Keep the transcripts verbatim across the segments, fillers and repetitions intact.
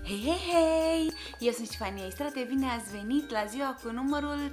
Hei, hei, hei! Eu sunt Ștefania Istrate, bine ați venit la ziua cu numărul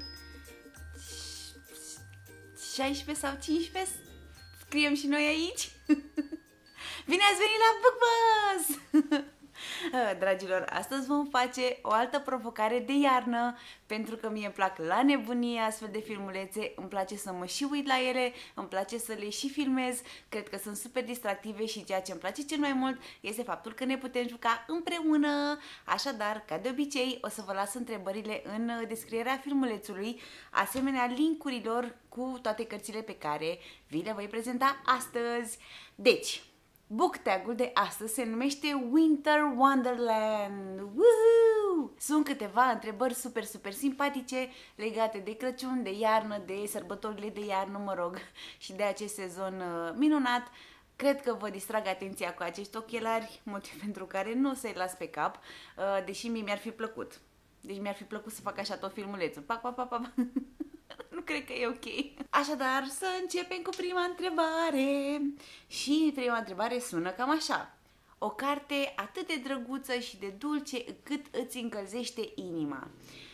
șaisprezece sau cincisprezece? Scriem și noi aici? Bine ați venit la Book Buzz! Dragilor, astăzi vom face o altă provocare de iarnă, pentru că mie îmi plac la nebunie astfel de filmulețe, îmi place să mă și uit la ele, îmi place să le și filmez, cred că sunt super distractive și ceea ce îmi place cel mai mult este faptul că ne putem juca împreună. Așadar, ca de obicei, o să vă las întrebările în descrierea filmulețului, asemenea linkurilor cu toate cărțile pe care vi le voi prezenta astăzi. Deci, book tag-ul de astăzi se numește Winter Wonderland. Woohoo! Sunt câteva întrebări super, super simpatice legate de Crăciun, de iarnă, de sărbătorile de iarnă, mă rog, și de acest sezon uh, minunat. Cred că vă distrag atenția cu acești ochelari, motiv pentru care nu o să-i las pe cap, uh, deși mie mi-ar fi plăcut. Deci mi-ar fi plăcut să fac așa tot filmulețul. Pa, pa, pa, pa. Nu cred că e ok. Așadar, să începem cu prima întrebare. Și prima întrebare sună cam așa. O carte atât de drăguță și de dulce cât îți încălzește inima.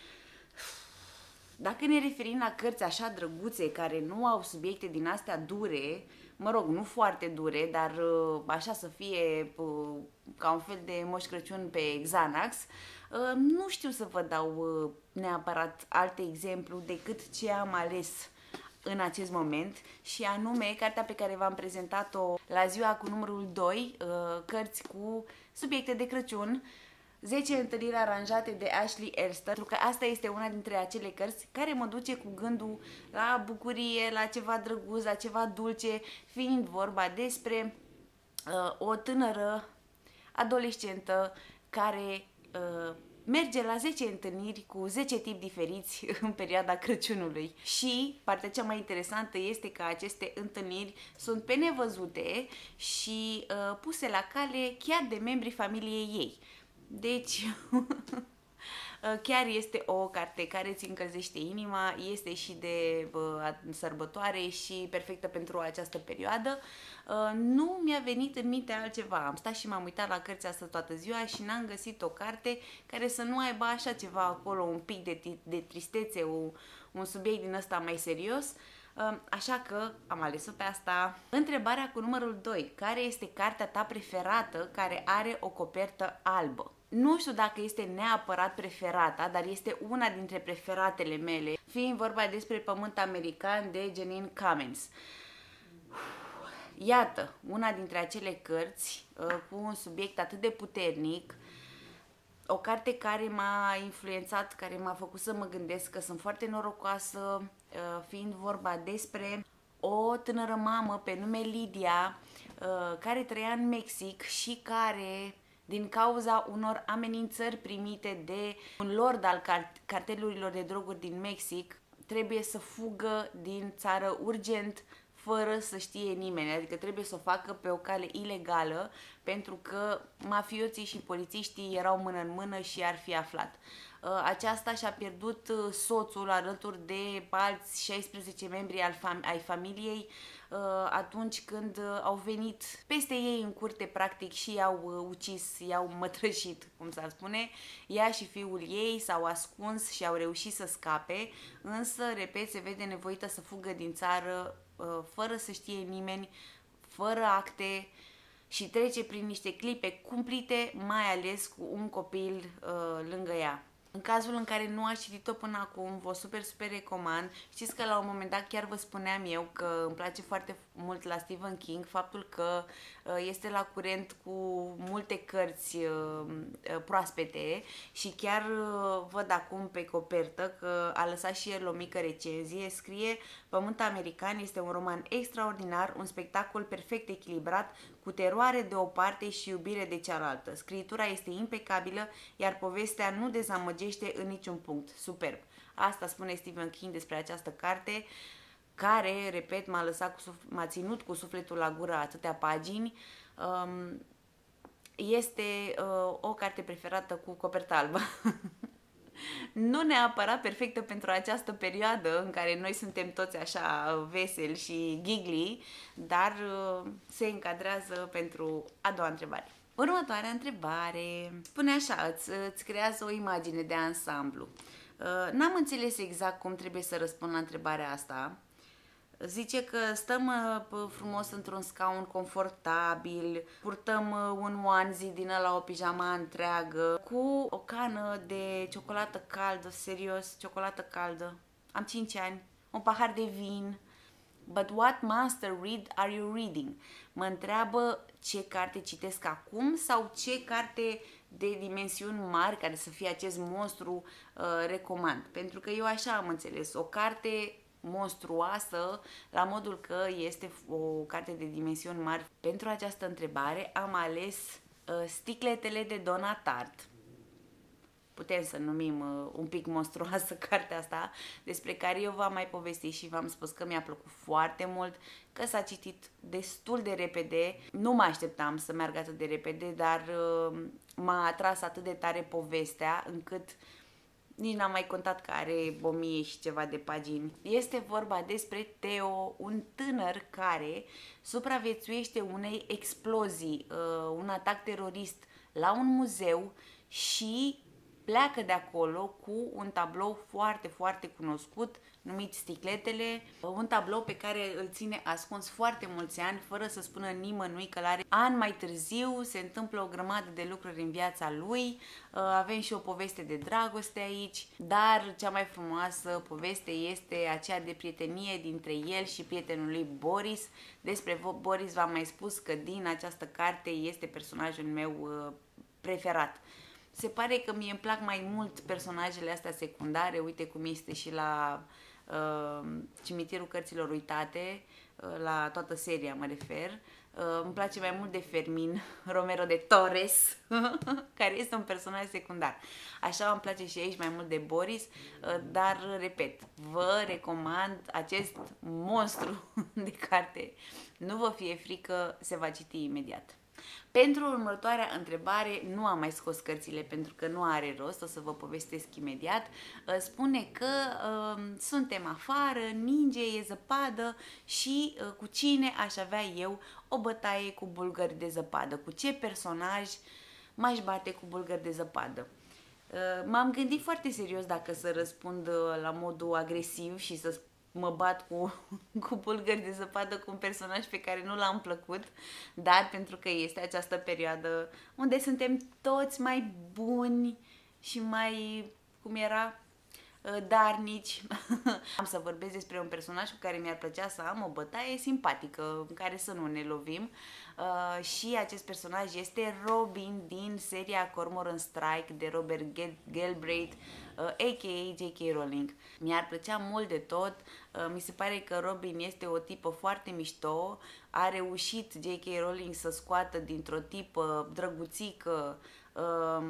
Dacă ne referim la cărți așa drăguțe, care nu au subiecte din astea dure, mă rog, nu foarte dure, dar așa să fie ca un fel de Moș Crăciun pe Xanax, nu știu să vă dau neapărat alte exemplu decât ce am ales în acest moment, și anume cartea pe care v-am prezentat-o la ziua cu numărul doi, cărți cu subiecte de Crăciun, zece întâlniri aranjate de Ashley Elster, pentru că asta este una dintre acele cărți care mă duce cu gândul la bucurie, la ceva drăguț, la ceva dulce, fiind vorba despre uh, o tânără adolescentă care uh, merge la zece întâlniri cu zece tipi diferiți în perioada Crăciunului. Și partea cea mai interesantă este că aceste întâlniri sunt pe nevăzute și uh, puse la cale chiar de membrii familiei ei. Deci, chiar este o carte care îți încălzește inima, este și de uh, sărbătoare și perfectă pentru această perioadă. Uh, nu mi-a venit în minte altceva. Am stat și m-am uitat la cărți astăzi toată ziua și n-am găsit o carte care să nu aibă așa ceva acolo, un pic de, de tristețe, un, un subiect din ăsta mai serios. Uh, așa că am ales-o pe asta. Întrebarea cu numărul doi. Care este cartea ta preferată care are o copertă albă? Nu știu dacă este neapărat preferata, dar este una dintre preferatele mele, fiind vorba despre Pământ American de Janine Cummins. Iată, una dintre acele cărți uh, cu un subiect atât de puternic, o carte care m-a influențat, care m-a făcut să mă gândesc că sunt foarte norocoasă, uh, fiind vorba despre o tânără mamă pe nume Lydia, uh, care trăia în Mexic și care, din cauza unor amenințări primite de un lord al cartelurilor de droguri din Mexic, trebuie să fugă din țară urgent, fără să știe nimeni, adică trebuie să o facă pe o cale ilegală, pentru că mafioții și polițiștii erau mână în mână și ar fi aflat. Aceasta și-a pierdut soțul alături de alți șaisprezece membri ai familiei atunci când au venit peste ei în curte, practic, și i-au ucis, i-au mătrășit, cum s-ar spune. Ea și fiul ei s-au ascuns și au reușit să scape, însă, repet, se vede nevoită să fugă din țară fără să știe nimeni, fără acte, și trece prin niște clipe cumplite, mai ales cu un copil uh, lângă ea. În cazul în care nu ați citit-o până acum, vă super, super recomand. Știți că la un moment dat chiar vă spuneam eu că îmi place foarte mult la Stephen King faptul că este la curent cu multe cărți proaspete și chiar văd acum pe copertă că a lăsat și el o mică recenzie. Scrie: Pământ American este un roman extraordinar, un spectacol perfect echilibrat, cu teroare de o parte și iubire de cealaltă. Scriitura este impecabilă, iar povestea nu dezamăgește în niciun punct. Superb! Asta spune Stephen King despre această carte, care, repet, m-a lăsat cu m-a ținut cu sufletul la gură atâtea pagini. Um, este uh, o carte preferată cu coperta albă. Nu neapărat perfectă pentru această perioadă în care noi suntem toți așa veseli și giggly, dar uh, se încadrează pentru a doua întrebare. Următoarea întrebare spune așa, îți, îți creează o imagine de ansamblu. N-am înțeles exact cum trebuie să răspund la întrebarea asta. Zice că stăm frumos într-un scaun confortabil, purtăm un onesie din ăla, o pijama întreagă, cu o cană de ciocolată caldă, serios, ciocolată caldă. Am cinci ani, un pahar de vin. But what master read are you reading? Mă întreabă ce carte citesc acum sau ce carte de dimensiuni mari, care să fie acest monstru, uh, recomand. Pentru că eu așa am înțeles, o carte monstruoasă, la modul că este o carte de dimensiuni mari. Pentru această întrebare am ales uh, Sticletele de Donna Tartt. Putem să numim uh, un pic monstruoasă cartea asta, despre care eu v-am mai povestit și v-am spus că mi-a plăcut foarte mult, că s-a citit destul de repede. Nu mă așteptam să meargă atât de repede, dar uh, m-a atras atât de tare povestea, încât nici n-am mai contat că are o mie și ceva de pagini. Este vorba despre Theo, un tânăr care supraviețuiește unei explozii, uh, un atac terorist la un muzeu și pleacă de acolo cu un tablou foarte, foarte cunoscut numit Sticletele, un tablou pe care îl ține ascuns foarte mulți ani, fără să spună nimănui că l-are. Ani mai târziu se întâmplă o grămadă de lucruri în viața lui, avem și o poveste de dragoste aici, dar cea mai frumoasă poveste este aceea de prietenie dintre el și prietenul lui Boris. Despre Boris v-am mai spus că din această carte este personajul meu preferat. Se pare că mie îmi plac mai mult personajele astea secundare, uite cum este și la uh, Cimitirul Cărților Uitate, uh, la toată seria mă refer. Uh, îmi place mai mult de Fermin Romero de Torres, care este un personaj secundar. Așa îmi place și aici mai mult de Boris, uh, dar, repet, vă recomand acest monstru de carte. Nu vă fie frică, se va citi imediat. Pentru următoarea întrebare nu am mai scos cărțile pentru că nu are rost, o să vă povestesc imediat. Spune că uh, suntem afară, ninge, e zăpadă și uh, cu cine aș avea eu o bătaie cu bulgări de zăpadă? Cu ce personaj m-aș bate cu bulgări de zăpadă? Uh, M-am gândit foarte serios dacă să răspund uh, la modul agresiv și să mă bat cu, cu bulgări de zăpadă cu un personaj pe care nu l-am plăcut, dar pentru că este această perioadă unde suntem toți mai buni și mai, cum era, darnici. Am să vorbesc despre un personaj cu care mi-ar plăcea să am o bătaie simpatică, în care să nu ne lovim. Uh, și acest personaj este Robin din seria Cormoran Strike de Robert Galbraith, uh, a k a. J K. Rowling. Mi-ar plăcea mult de tot. Uh, mi se pare că Robin este o tipă foarte mișto. A reușit J K. Rowling să scoată dintr-o tipă drăguțică uh,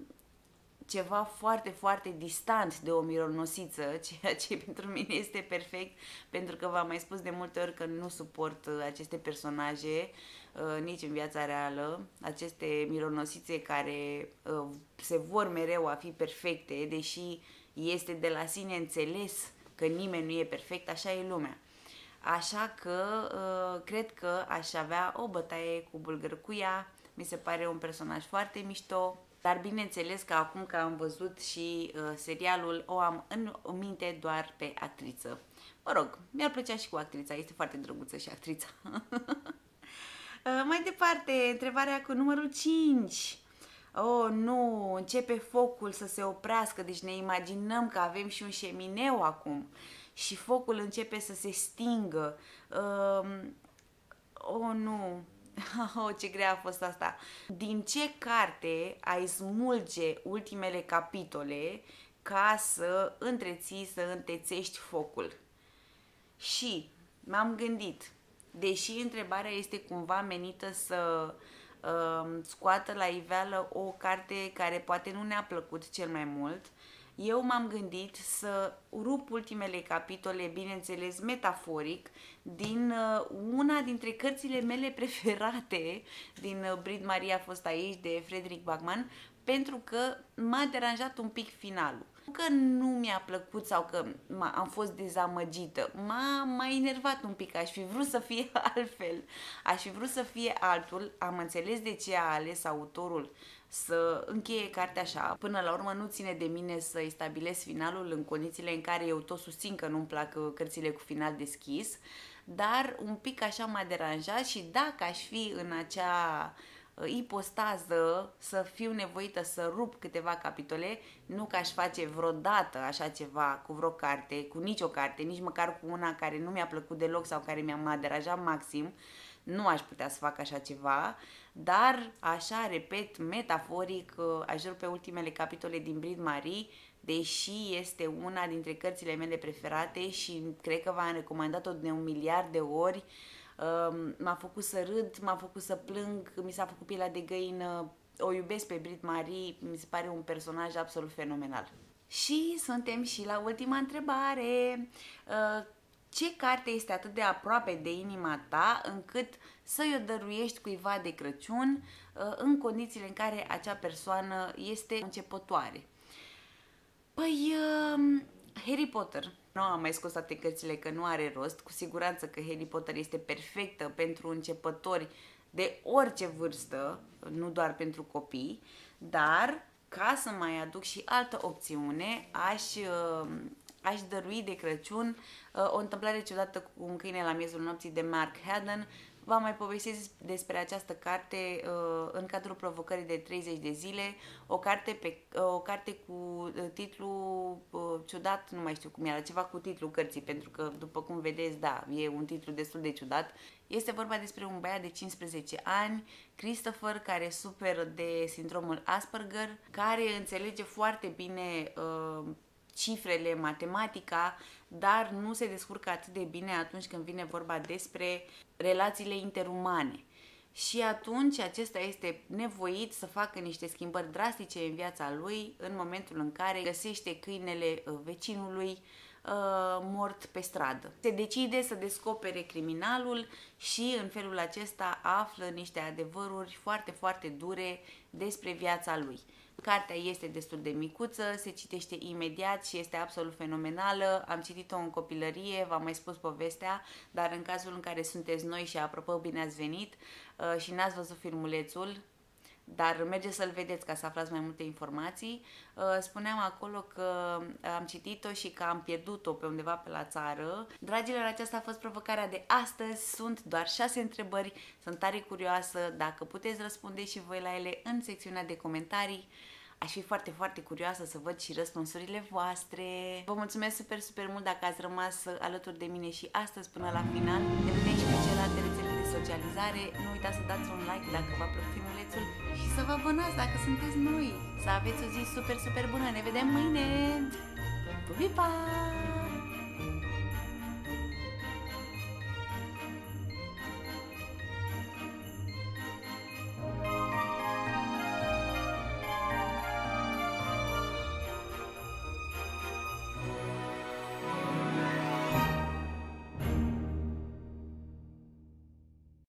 ceva foarte, foarte distant de o mironosiță, ceea ce pentru mine este perfect, pentru că v-am mai spus de multe ori că nu suport aceste personaje, uh, nici în viața reală, aceste mironosițe care uh, se vor mereu a fi perfecte, deși este de la sine înțeles că nimeni nu e perfect, așa e lumea. Așa că uh, cred că aș avea o bătaie cu bulgărcuia, mi se pare un personaj foarte mișto. Dar bineînțeles că acum că am văzut și uh, serialul, o am în minte doar pe actriță. Mă rog, mi-ar plăcea și cu actrița, este foarte drăguță și actrița. uh, mai departe, întrebarea cu numărul cinci. Oh, nu, începe focul să se oprească, deci ne imaginăm că avem și un șemineu acum și focul începe să se stingă. Uh, oh, nu... Oh, ce grea a fost asta! Din ce carte ai smulge ultimele capitole ca să întreții, să întețești focul? Și m-am gândit, deși întrebarea este cumva menită să uh, scoată la iveală o carte care poate nu ne-a plăcut cel mai mult, eu m-am gândit să rup ultimele capitole, bineînțeles metaforic, din uh, una dintre cărțile mele preferate, din uh, Brid Marie a fost aici, de Frederic Backman, pentru că m-a deranjat un pic finalul. că nu mi-a plăcut sau că am fost dezamăgită, m-a, m-a enervat un pic, aș fi vrut să fie altfel, aș fi vrut să fie altul, am înțeles de ce a ales autorul să încheie cartea așa. Până la urmă nu ține de mine să-i stabilesc finalul în condițiile în care eu tot susțin că nu-mi plac cărțile cu final deschis, dar un pic așa m-a deranjat și dacă aș fi în acea ipostază să fiu nevoită să rup câteva capitole, nu că aș face vreodată așa ceva cu vreo carte, cu nicio carte, nici măcar cu una care nu mi-a plăcut deloc sau care mi-a deranjat maxim, nu aș putea să fac așa ceva, dar așa, repet, metaforic, aș rupe ultimele capitole din Brid Marie, deși este una dintre cărțile mele preferate și cred că v-am recomandat-o de un miliard de ori. M-a făcut să râd, m-a făcut să plâng, mi s-a făcut pielea de găină, o iubesc pe Brid Marie, mi se pare un personaj absolut fenomenal. Și suntem și la ultima întrebare. Ce carte este atât de aproape de inima ta încât să-i o dăruiești cuiva de Crăciun în condițiile în care acea persoană este începătoare? Păi, Harry Potter. Nu am mai scos toate cărțile că nu are rost. Cu siguranță că Harry Potter este perfectă pentru începători de orice vârstă, nu doar pentru copii, dar ca să mai aduc și altă opțiune, aș, aș dărui de Crăciun O întâmplare ciudată cu un câine la miezul nopții de Mark Haddon. V-am mai povestit despre această carte uh, în cadrul provocării de treizeci de zile, o carte, pe, uh, o carte cu uh, titlu uh, ciudat, nu mai știu cum era, ceva cu titlul cărții, pentru că, după cum vedeți, da, e un titlu destul de ciudat. Este vorba despre un băiat de cincisprezece ani, Christopher, care suferă de sindromul Asperger, care înțelege foarte bine uh, cifrele, matematica, dar nu se descurcă atât de bine atunci când vine vorba despre relațiile interumane. Și atunci acesta este nevoit să facă niște schimbări drastice în viața lui în momentul în care găsește câinele vecinului uh, mort pe stradă. Se decide să descopere criminalul și în felul acesta află niște adevăruri foarte, foarte dure despre viața lui. Cartea este destul de micuță, se citește imediat și este absolut fenomenală. Am citit-o în copilărie, v-am mai spus povestea, dar în cazul în care sunteți noi și apropo bine ați venit uh, și n-ați văzut filmulețul, dar mergeți să-l vedeți ca să aflați mai multe informații. Uh, spuneam acolo că am citit-o și că am pierdut-o pe undeva pe la țară. Dragilor, aceasta a fost provocarea de astăzi. Sunt doar șase întrebări, sunt tare curioasă. Dacă puteți răspunde și voi la ele în secțiunea de comentarii, aș fi foarte, foarte curioasă să văd și răspunsurile voastre. Vă mulțumesc super, super mult dacă ați rămas alături de mine și astăzi până la final. Ne vedem și pe celelalte rețele de socializare. Nu uitați să dați un like dacă v-a plăcut filmulețul și să vă abonați dacă sunteți noi. Să aveți o zi super, super bună. Ne vedem mâine! Pa, pa!